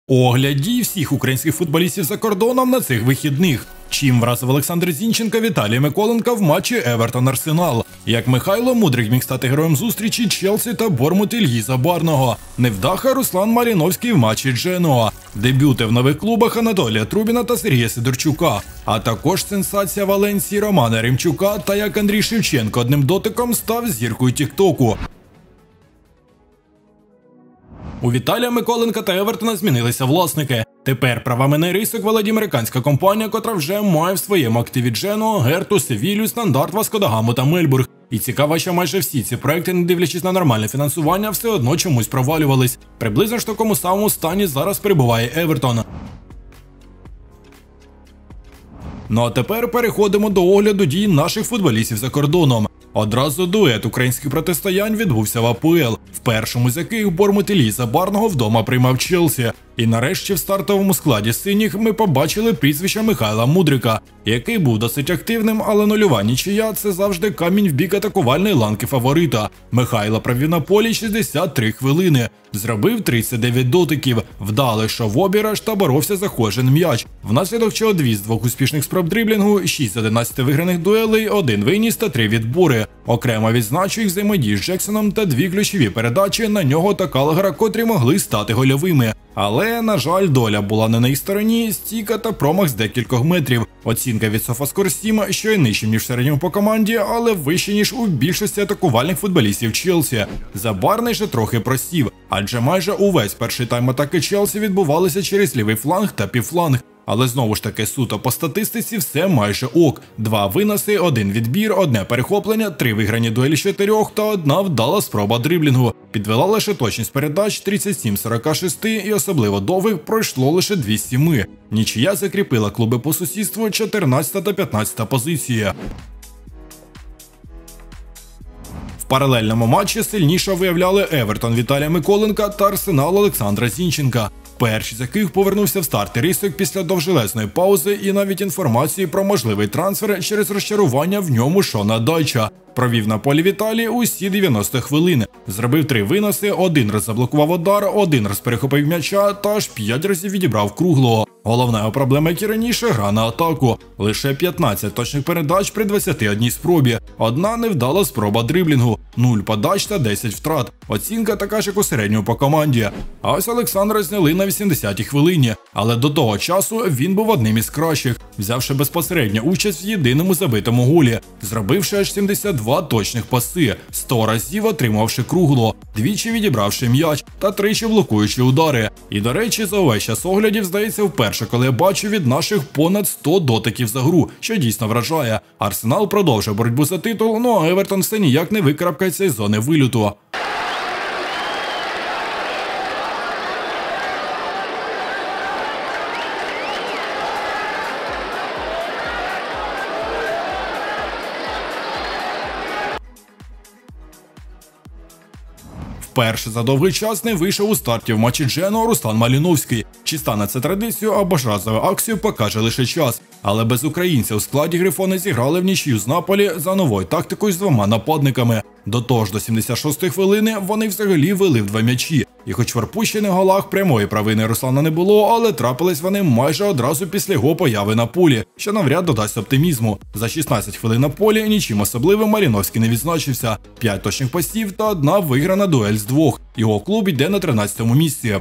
Огляд дій всіх українських футболістів за кордоном на цих вихідних. Чим вразив Олександр Зінченко Віталія Миколенка в матчі Евертон-Арсенал. Як Михайло Мудрик міг стати героєм зустрічі Челсі та Бормут Ільї Забарного. Невдаха Руслан Маліновський в матчі Дженуа. Дебюти в нових клубах Анатолія Трубіна та Сергія Сидорчука. А також сенсація Валенсії Романа Римчука та як Андрій Шевченко одним дотиком став зіркою Тіктоку. У Віталія Миколенка та Евертона змінилися власники. Тепер правами на рисок володіє американська компанія, котра вже має в своєму активі Дженуа, Герту, Севілью, Стандарт, Васко да Гаму та Мельбург. І цікаво, що майже всі ці проекти, не дивлячись на нормальне фінансування, все одно чомусь провалювались. Приблизно ж в такому самому стані зараз перебуває Евертон. Ну а тепер переходимо до огляду дій наших футболістів за кордоном. Одразу дует українських протистоянь відбувся в АПЛ, в першому з яких Бормут Ільї Забарного вдома приймав Челсі. І нарешті в стартовому складі синіх ми побачили прізвище Михайла Мудрика, який був досить активним, але нульова нічия – це завжди камінь в бік атакувальної ланки фаворита. Михайло провів на полі 63 хвилини, зробив 39 дотиків, вдало йшов в обіграш та боровся за кожен м'яч. Внаслідок чого 2 з 2 успішних спроб дриблінгу, 6 з 11 виграних дуелей, 1 виніс та 3 відбори. Окремо відзначу їх взаємодії з Джексоном та 2 ключові передачі на нього та Калагера, котрі могли стати гольовими. Але, на жаль, доля була не на їх стороні, стійка та промах з декількох метрів. Оцінка від SofaScore 7, що є нижчим, ніж в середньому по команді, але вище, ніж у більшості атакувальних футболістів Челсі. Забарний же трохи просів, адже майже увесь перший тайм атаки Челсі відбувалися через лівий фланг та півфланг. Але знову ж таки суто по статистиці все майже ок. 2 виноси, 1 відбір, 1 перехоплення, 3 виграні дуелі з 4 та 1 вдала спроба дриблінгу. Підвела лише точність передач 37-46 і особливо довгих пройшло лише 2 з 7. Нічия закріпила клуби по сусідству 14 та 15 позиція. В паралельному матчі сильніше виявляли Евертон Віталія Миколенка та Арсенал Олександра Зінченка. Перший з яких повернувся в старти рисок після довжелезної паузи і навіть інформації про можливий трансфер через розчарування в ньому Шона Дайча. Провів на полі Віталій усі 90 хвилин. Зробив 3 виноси, 1 раз заблокував удар, 1 раз перехопив м'яча та аж 5 разів відібрав круглого. Головна його проблема, як і раніше, гра на атаку. Лише 15 точних передач при 21 спробі. 1 невдала спроба дриблінгу, 0 подач та 10 втрат. Оцінка така ж, як у середньому по команді. А ось Олександра зняли на 80-й хвилині. Але до того часу він був одним із кращих, взявши безпосередню участь в єдиному забитому голі, зробивши аж 72 точних паси, 100 разів отримавши кругло, 2 відібравши м'яч та 3 блокуючи удари. І, до речі, за увесь час оглядів, здається, вперше, коли я бачу від наших понад 100 дотиків за гру, що дійсно вражає. Арсенал продовжує боротьбу за титул, ну а Евертон все ніяк не викарабкається із зони вильоту. Вперше за довгий час не вийшов у старті в матчі Дженуа Руслан Маліновський. Чи стане це традицією або ж разовою акцією, покаже лише час. Але без українця у складі Грифони зіграли в нічию з Наполі за новою тактикою з 2 нападниками. До того ж, до 76-ї хвилини вони взагалі вели в 2 м'ячі. І хоч в пропущених голах прямої провини Руслана не було, але трапились вони майже одразу після його появи на полі, що навряд додасть оптимізму. За 16 хвилин на полі нічим особливим Маліновський не відзначився. 5 точних пасів та 1 виграна дуель з 2. Його клуб йде на 13-му місці.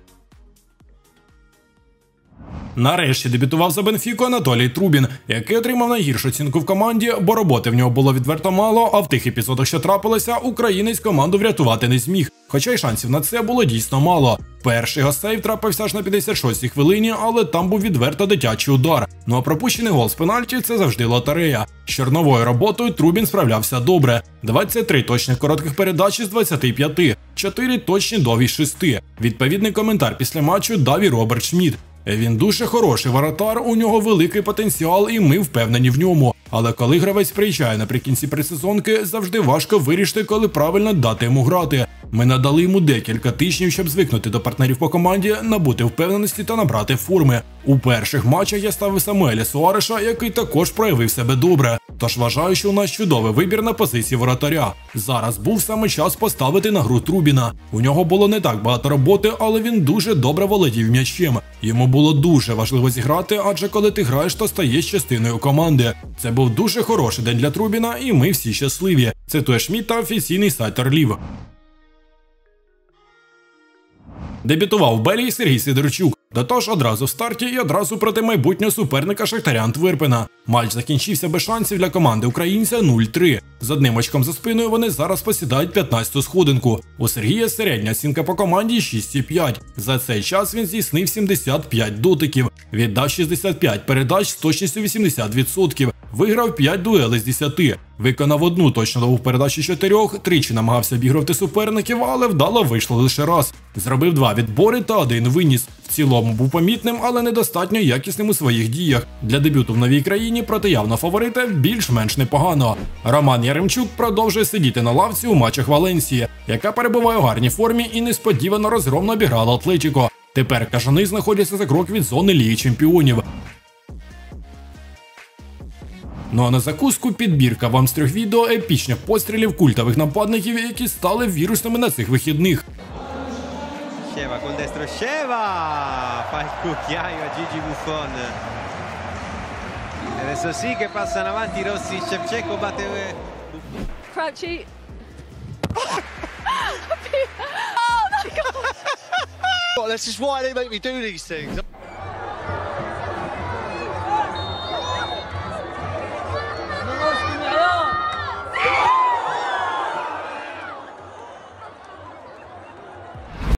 Нарешті дебютував за Бенфіку Анатолій Трубін, який отримав найгіршу оцінку в команді, бо роботи в нього було відверто мало, а в тих епізодах, що трапилося, українець команду врятувати не зміг. Хоча й шансів на це було дійсно мало. Перший його сейв трапився аж на 56-й хвилині, але там був відверто дитячий удар. Ну а пропущений гол з пенальті – це завжди лотерея. З чорновою роботою Трубін справлявся добре. 23 точних коротких передач із 25, 4 точні довгі з 6. Відповідний коментар після матчу дав і Роберт Шмідт. Він дуже хороший воротар, у нього великий потенціал і ми впевнені в ньому. Але коли гравець приїжджає наприкінці предсезонки, завжди важко вирішити, коли правильно дати йому грати. Ми надали йому декілька тижнів, щоб звикнути до партнерів по команді, набути впевненості та набрати форми. У перших матчах я ставив Самуеля Суареша, який також проявив себе добре. Тож вважаю, що у нас чудовий вибір на позиції воротаря. Зараз був саме час поставити на гру Трубіна. У нього було не так багато роботи, але він дуже добре володів м'ячем. Йому було дуже важливо зіграти, адже коли ти граєш, то стаєш частиною команди. Це був дуже хороший день для Трубіна, і ми всі щасливі. Цитує Шмідт та офіційний сайт Орлів. Дебютував в Белії Сергій Сидорчук. До того ж, одразу в старті і одразу проти майбутнього суперника Шахтаря Антверпена. Матч закінчився без шансів для команди українця 0-3. З одним очком за спиною вони зараз посідають 15-ту сходинку. У Сергія середня оцінка по команді 6,5. За цей час він здійснив 75 дотиків, віддав 65 передач з точністю 80%, виграв 5 дуелей з 10, виконав одну точну нову передачу 4, тричі намагався обігрувати суперників, але вдало вийшло лише раз. Зробив 2 відбори та 1 виніс. В цілому був помітним, але недостатньо якісним у своїх діях. Для дебюту в новій країні проти явного фаворита більш-менш непогано. Роман Яремчук продовжує сидіти на лавці у матчах Валенсії, яка перебуває у гарній формі і несподівано розгромно обіграла Атлетіко. Тепер кажани знаходяться за крок від зони Ліги Чемпіонів. Ну а на закуску підбірка вам з 3 відео епічних пострілів культових нападників, які стали вірусними на цих вихідних. Sceva col destro, Sceva fa il cucchiaio a Gigi Buffon. E adesso sì che passano avanti Rossi, Shevchenko batte Crouchy. Oh my God! Well, this is why they make me do these things.